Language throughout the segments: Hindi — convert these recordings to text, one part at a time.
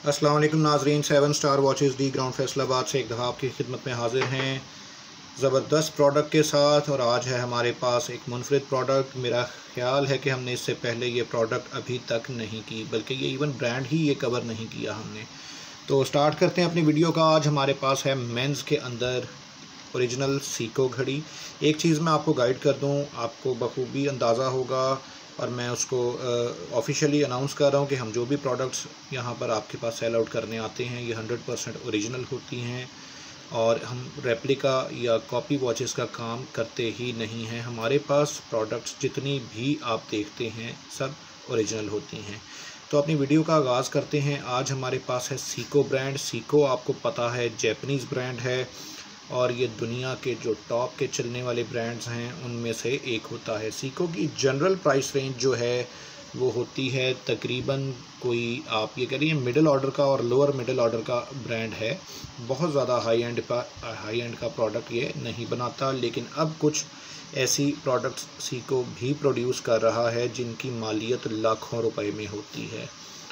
अस्सलाम वालेकुम नाजरीन, 7 star watches the ground Faisalabad से एक दफ़ा आपकी खिदमत में हाजिर हैं ज़बरदस्त प्रोडक्ट के साथ। और आज है हमारे पास एक मुनफरिद प्रोडक्ट। मेरा ख्याल है कि हमने इससे पहले ये प्रोडक्ट अभी तक नहीं की, बल्कि ये इवन ब्रांड ही ये कवर नहीं किया हमने। तो स्टार्ट करते हैं अपनी वीडियो का। आज हमारे पास है मेंस के अंदर ओरिजिनल सीको घड़ी। एक चीज़ मैं आपको गाइड कर दूं, आपको बखूबी अंदाज़ा होगा और मैं उसको ऑफिशियली अनाउंस कर रहा हूँ कि हम जो भी प्रोडक्ट्स यहाँ पर आपके पास सेल आउट करने आते हैं ये 100% ओरिजिनल होती हैं और हम रेप्लिका या कॉपी वॉचेस का काम करते ही नहीं हैं। हमारे पास प्रोडक्ट्स जितनी भी आप देखते हैं सब ओरिजिनल होती हैं। तो अपनी वीडियो का आगाज़ करते हैं। आज हमारे पास है सीको ब्रांड। सीको आपको पता है जैपनीज़ ब्रांड है और ये दुनिया के जो टॉप के चलने वाले ब्रांड्स हैं उनमें से एक होता है। सीको की जनरल प्राइस रेंज जो है वो होती है तकरीबन, कोई आप ये कह रही हैं मिडिल ऑर्डर का और लोअर मिडिल ऑर्डर का ब्रांड है। बहुत ज़्यादा हाई एंड का प्रोडक्ट ये नहीं बनाता, लेकिन अब कुछ ऐसी प्रोडक्ट्स सीको भी प्रोड्यूस कर रहा है जिनकी मालियत लाखों रुपए में होती है।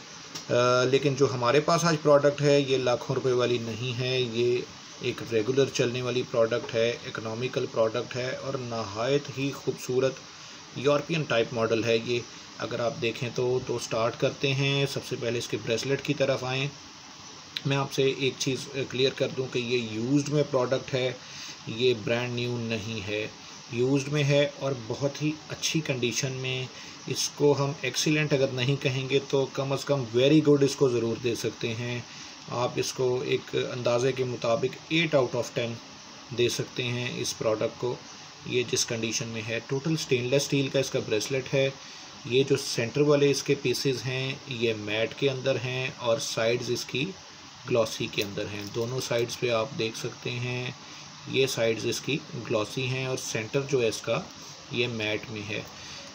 लेकिन जो हमारे पास आज प्रोडक्ट है ये लाखों रुपए वाली नहीं है, ये एक रेगुलर चलने वाली प्रोडक्ट है, इकोनॉमिकल प्रोडक्ट है और नहायत ही खूबसूरत यूरोपियन टाइप मॉडल है ये। अगर आप देखें तो स्टार्ट करते हैं। सबसे पहले इसके ब्रेसलेट की तरफ आएँ। मैं आपसे एक चीज़ क्लियर कर दूं कि ये यूज्ड में प्रोडक्ट है, ये ब्रांड न्यू नहीं है, यूज्ड में है और बहुत ही अच्छी कंडीशन में। इसको हम एक्सीलेंट अगर नहीं कहेंगे तो कम से कम वेरी गुड इसको ज़रूर दे सकते हैं। आप इसको एक अंदाज़े के मुताबिक 8 आउट ऑफ 10 दे सकते हैं इस प्रोडक्ट को, ये जिस कंडीशन में है। टोटल स्टेनलेस स्टील का इसका ब्रेसलेट है। ये जो सेंटर वाले इसके पीसेस हैं ये मैट के अंदर हैं और साइड्स इसकी ग्लॉसी के अंदर हैं। दोनों साइड्स पे आप देख सकते हैं ये साइड्स इसकी ग्लॉसी हैं और सेंटर जो है इसका ये मैट में है।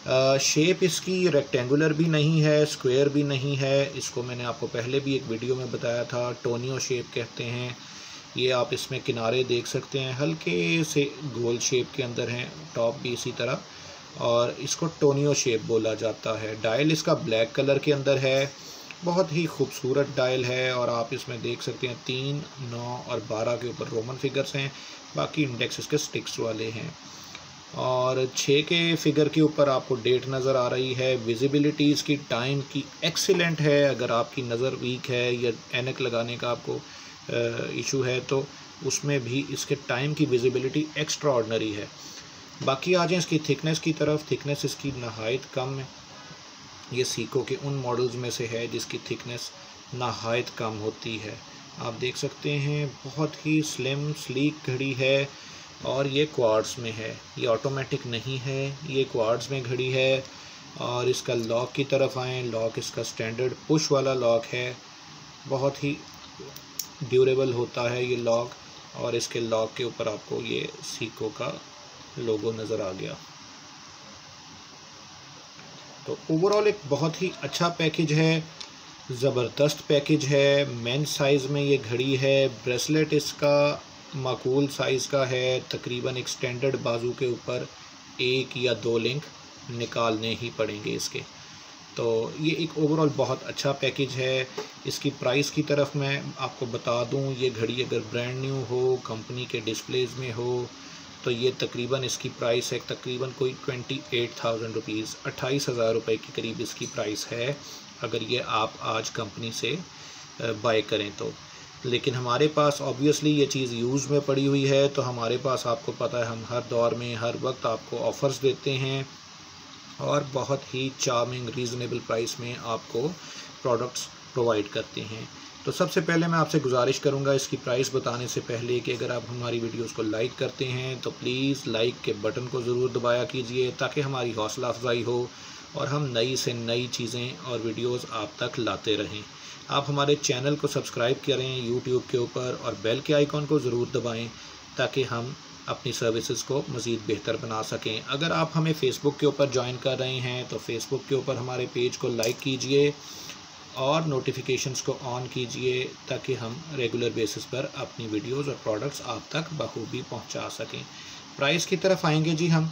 शेप इसकी रेक्टेंगुलर भी नहीं है, स्क्वायर भी नहीं है। इसको मैंने आपको पहले भी एक वीडियो में बताया था, टोनियो शेप कहते हैं। ये आप इसमें किनारे देख सकते हैं हल्के से गोल शेप के अंदर हैं, टॉप भी इसी तरह, और इसको टोनियो शेप बोला जाता है। डायल इसका ब्लैक कलर के अंदर है, बहुत ही खूबसूरत डायल है और आप इसमें देख सकते हैं 3, 9 और 12 के ऊपर रोमन फिगर्स हैं, बाकी इंडेक्स इसके स्टिक्स वाले हैं। और 6 के फिगर के ऊपर आपको डेट नज़र आ रही है। विजिबिलिटी इसकी टाइम की एक्सीलेंट है। अगर आपकी नज़र वीक है या ऐनक लगाने का आपको इशू है तो उसमें भी इसके टाइम की विजिबिलिटी एक्स्ट्रा ऑर्डिनरी है। बाकी आ जाए इसकी थिकनेस की तरफ। थिकनेस इसकी नहायत कम है। ये सीको के उन मॉडल्स में से है जिसकी थिकनेस नहायत कम होती है। आप देख सकते हैं बहुत ही स्लिम स्लीक घड़ी है और ये क्वार्ट्स में है, ये ऑटोमेटिक नहीं है, ये क्वार्ट्स में घड़ी है। और इसका लॉक की तरफ आएँ। लॉक इसका स्टैंडर्ड पुश वाला लॉक है, बहुत ही ड्यूरेबल होता है ये लॉक। और इसके लॉक के ऊपर आपको ये सीको का लोगो नज़र आ गया। तो ओवरऑल एक बहुत ही अच्छा पैकेज है, ज़बरदस्त पैकेज है। मेंस साइज़ में ये घड़ी है। ब्रेसलेट इसका माकूल साइज़ का है, तकरीबन एक स्टैंडर्ड बाजू के ऊपर 1 या 2 लिंक निकालने ही पड़ेंगे इसके। तो ये एक ओवरऑल बहुत अच्छा पैकेज है। इसकी प्राइस की तरफ मैं आपको बता दूं, ये घड़ी अगर ब्रांड न्यू हो, कंपनी के डिस्प्लेज में हो, तो ये तकरीबन इसकी प्राइस है तकरीबन कोई 28,000 रुपीज़, 28,000 रुपये के करीब इसकी प्राइस है अगर ये आप आज कंपनी से बाय करें तो। लेकिन हमारे पास ऑब्वियसली ये चीज़ यूज़ में पड़ी हुई है, तो हमारे पास आपको पता है हम हर दौर में हर वक्त आपको ऑफ़र्स देते हैं और बहुत ही चार्मिंग रीज़नेबल प्राइस में आपको प्रोडक्ट्स प्रोवाइड करते हैं। तो सबसे पहले मैं आपसे गुजारिश करूंगा इसकी प्राइस बताने से पहले कि अगर आप हमारी वीडियोस को लाइक करते हैं तो प्लीज़ लाइक के बटन को ज़रूर दबाया कीजिए ताकि हमारी हौसला अफजाई हो और हम नई से नई चीज़ें और वीडियोस आप तक लाते रहें। आप हमारे चैनल को सब्सक्राइब करें यूट्यूब के ऊपर और बेल के आइकॉन को ज़रूर दबाएं ताकि हम अपनी सर्विसेज को मज़ीद बेहतर बना सकें। अगर आप हमें फ़ेसबुक के ऊपर ज्वाइन कर रहे हैं तो फ़ेसबुक के ऊपर हमारे पेज को लाइक कीजिए और नोटिफिकेशंस को ऑन कीजिए ताकि हम रेगुलर बेसिस पर अपनी वीडियोस और प्रोडक्ट्स आप तक बखूबी पहुंचा सकें। प्राइस की तरफ आएंगे जी हम,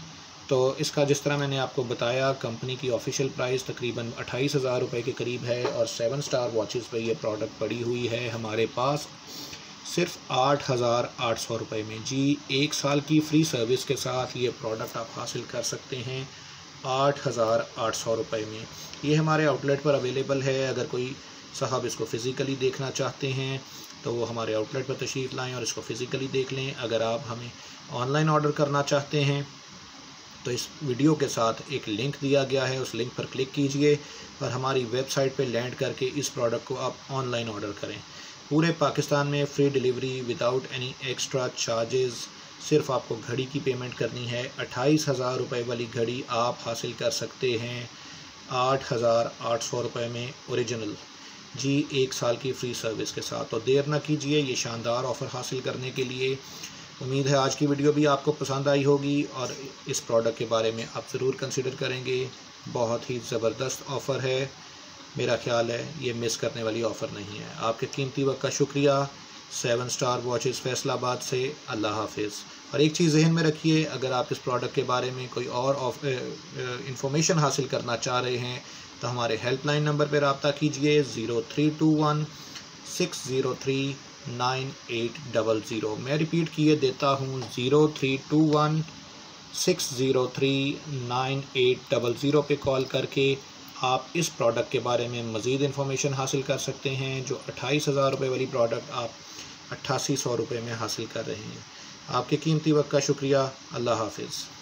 तो इसका जिस तरह मैंने आपको बताया, कंपनी की ऑफिशियल प्राइस तकरीबन 28,000 रुपये के करीब है और 7 स्टार वॉचेस पे ये प्रोडक्ट पड़ी हुई है हमारे पास सिर्फ 8,800 रुपये में। जी, 1 साल की फ्री सर्विस के साथ ये प्रोडक्ट आप हासिल कर सकते हैं 8,800 रुपये में। ये हमारे आउटलेट पर अवेलेबल है। अगर कोई साहब इसको फ़िज़िकली देखना चाहते हैं तो वो हमारे आउटलेट पर तशरीफ़ लाएँ और इसको फ़िज़िकली देख लें। अगर आप हमें ऑनलाइन ऑर्डर करना चाहते हैं तो इस वीडियो के साथ एक लिंक दिया गया है, उस लिंक पर क्लिक कीजिए और हमारी वेबसाइट पे लैंड करके इस प्रोडक्ट को आप ऑनलाइन ऑर्डर करें। पूरे पाकिस्तान में free delivery without any extra charges. सिर्फ आपको घड़ी की पेमेंट करनी है। 28,000 रुपये वाली घड़ी आप हासिल कर सकते हैं 8,800 रुपये में ओरिजिनल। जी, 1 साल की फ्री सर्विस के साथ। तो देर ना कीजिए ये शानदार ऑफ़र हासिल करने के लिए। उम्मीद है आज की वीडियो भी आपको पसंद आई होगी और इस प्रोडक्ट के बारे में आप ज़रूर कंसिडर करेंगे। बहुत ही ज़बरदस्त ऑफ़र है। मेरा ख्याल है ये मिस करने वाली ऑफ़र नहीं है। आपके कीमती वक्त का शुक्रिया। 7 स्टार वॉचेस फैसलाबाद से। अल्लाह हाफिज़। और एक चीज़ जहन में रखिए, अगर आप इस प्रोडक्ट के बारे में कोई और इंफॉर्मेशन हासिल करना चाह रहे हैं तो हमारे हेल्पलाइन नंबर पर रब्ता कीजिए 0321 603 9800। मैं रिपीट किए देता हूँ 0321 603 9800 पे कॉल करके आप इस प्रोडक्ट के बारे में मज़ीद इन्फॉर्मेशन हासिल कर सकते हैं। जो 28,000 रुपये वाली प्रोडक्ट आप 8800 रुपये में हासिल कर रहे हैं। आपके कीमती वक्त का शुक्रिया। अल्लाह हाफिज़।